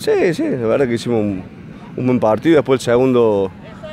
Sí, sí, la verdad que hicimos un buen partido. Después el segundo,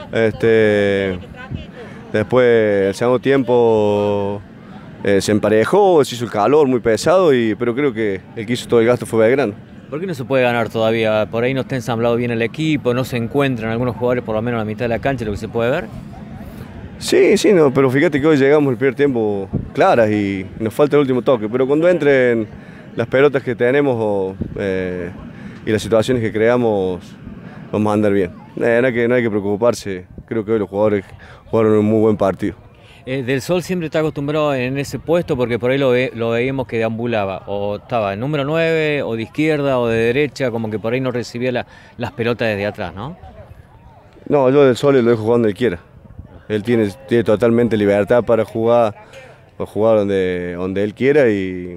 después el segundo tiempo se emparejó, se hizo el calor muy pesado, pero creo que el que hizo todo el gasto fue Belgrano. ¿Por qué no se puede ganar todavía? Por ahí no está ensamblado bien el equipo, no se encuentran algunos jugadores por lo menos a la mitad de la cancha, lo que se puede ver. Sí, sí, no, pero fíjate que hoy llegamos el primer tiempo claras y nos falta el último toque, pero cuando entren las pelotas que tenemos y las situaciones que creamos, vamos a andar bien. No hay que preocuparse, creo que hoy los jugadores jugaron un muy buen partido. Del Sol siempre está acostumbrado en ese puesto porque por ahí lo veíamos que deambulaba, o estaba en número 9, o de izquierda, o de derecha, como que por ahí no recibía las pelotas desde atrás, ¿no? No, yo del Sol lo dejo jugando donde él quiera. Él tiene totalmente libertad para jugar donde él quiera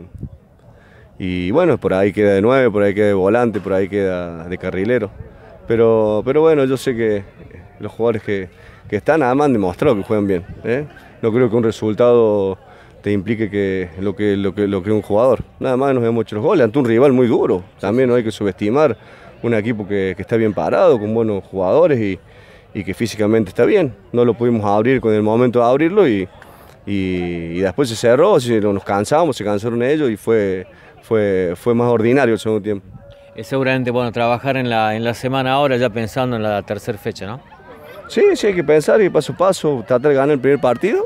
y bueno, por ahí queda de 9, por ahí queda de volante, por ahí queda de carrilero. Pero bueno, yo sé que los jugadores que están además han demostrado que juegan bien, ¿eh? No creo que un resultado te implique que lo que es un jugador. Nada más nos hemos hecho los goles ante un rival muy duro. También no hay que subestimar un equipo que está bien parado, con buenos jugadores y que físicamente está bien. No lo pudimos abrir con el momento de abrirlo y después se cerró, nos cansamos, se cansaron ellos y fue más ordinario el segundo tiempo. Es seguramente bueno trabajar en la semana ahora ya pensando en la tercera fecha, ¿no? Sí, sí, hay que pensar y paso a paso, tratar de ganar el primer partido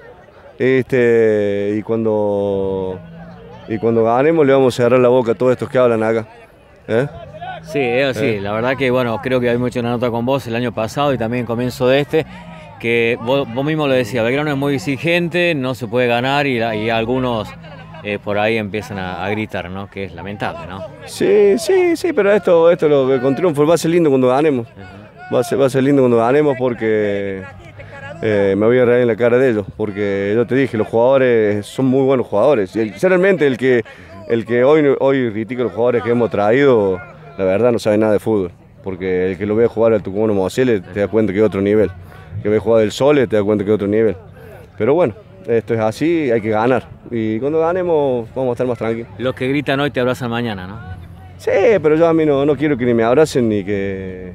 y cuando ganemos le vamos a cerrar la boca a todos estos que hablan acá. ¿Eh? Sí, es así. La verdad que bueno, creo que había hecho una nota con vos el año pasado y también comienzo de que vos mismo lo decías, Belgrano es muy exigente, no se puede ganar y algunos por ahí empiezan a gritar, ¿no? Que es lamentable, ¿no? Sí, sí, sí, pero esto lo que con triunfo va a ser lindo cuando ganemos. Va a ser lindo cuando ganemos porque me voy a reír en la cara de ellos, porque yo te dije, los jugadores son muy buenos jugadores. Y sinceramente el que hoy critica a los jugadores que hemos traído, la verdad no sabe nada de fútbol, porque el que lo ve jugar al Tucumano Mosele te da cuenta que es otro nivel, que ve jugar del Sole te da cuenta que es otro nivel. Pero bueno, esto es así, hay que ganar, y cuando ganemos vamos a estar más tranquilos. Los que gritan hoy te abrazan mañana, ¿no? Sí, pero yo a mí no quiero que ni me abracen ni que...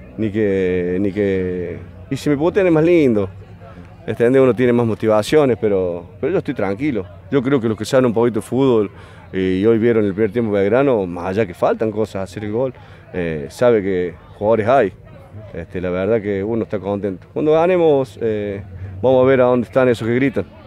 Y si me putean es más lindo. Uno tiene más motivaciones, pero yo estoy tranquilo. Yo creo que los que saben un poquito de fútbol y hoy vieron el primer tiempo de Belgrano, más allá que faltan cosas, hacer el gol, sabe que jugadores hay. La verdad que uno está contento. Cuando ganemos, vamos a ver a dónde están esos que gritan.